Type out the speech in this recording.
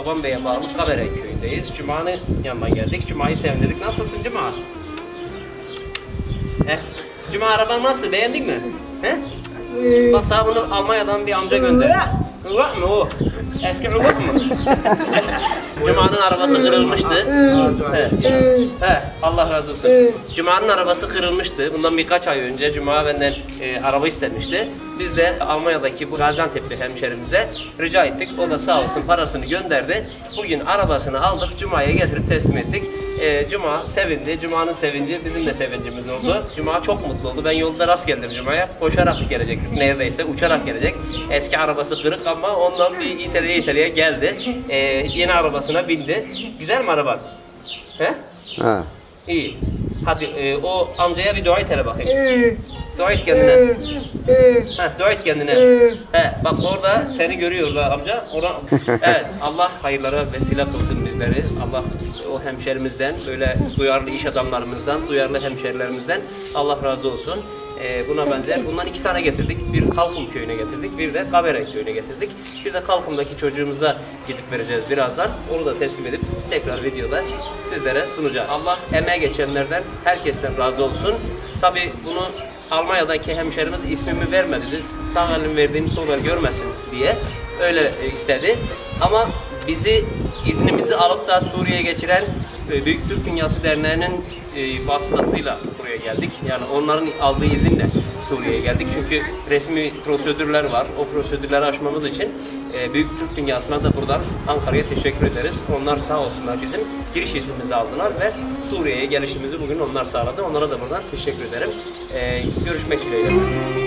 Çoban Bey'e bağlı Kaberen köyündeyiz. Cuma'nın yanına geldik. Cuma'yı sevindirdik. Nasılsın Cuma? Cuma araban nasıl? Beğendin mi? Bak sana bunu Almanya'dan bir amca gönderdi. Uvak mı o? Eski uvak mı? Cuma'nın arabası kırılmıştı. Allah razı olsun. Cuma'nın arabası kırılmıştı. Bundan birkaç ay önce Cuma benden araba istemişti. Biz de Almanya'daki bu Gaziantep'li hemşerimize rica ettik. O da sağ olsun parasını gönderdi. Bugün arabasını aldık. Cuma'ya getirip teslim ettik. Cuma sevindi. Cuma'nın sevinci bizim de sevincimiz oldu. Cuma çok mutlu oldu. Ben yolda rast geldim Cuma'ya. Koşarak gelecektik. Neredeyse uçarak gelecek. Eski arabası kırık ama ondan bir İtalya'ya geldi. Yeni arabasına bindi. Güzel mi araban? He? Ha. İyi. Hadi o amcaya bir dua et hele bakayım. Dua et kendine. Dua et kendine. Bak orada seni görüyorlar amca. Evet, Allah hayırlara vesile kılsın bizleri. Allah o hemşerimizden, böyle duyarlı iş adamlarımızdan, duyarlı hemşerilerimizden Allah razı olsun. Buna benzer. Bundan 2 tane getirdik. Bir Kalfum köyüne getirdik. Bir de Kaberen köyüne getirdik. Bir de Kalfum'daki çocuğumuza gidip vereceğiz birazdan. Onu da teslim edip tekrar videoda sizlere sunacağız. Allah emeğe geçenlerden, herkesten razı olsun. Tabi bunu Almanya'daki hemşerimiz ismimi vermedi. Sağ elin verdiğini sol el görmesin diye öyle istedi. Ama bizi iznimizi alıp da Suriye'ye geçiren Büyük Türk Dünyası Derneği'nin vasıtasıyla buraya geldik. Yani onların aldığı izinle Suriye'ye geldik. Çünkü resmi prosedürler var. O prosedürleri aşmamız için Büyük Türk Dünyası'na da buradan Ankara'ya teşekkür ederiz. Onlar sağ olsunlar bizim giriş iznimizi aldılar ve Suriye'ye gelişimizi bugün onlar sağladı. Onlara da buradan teşekkür ederim. Görüşmek dileğiyle.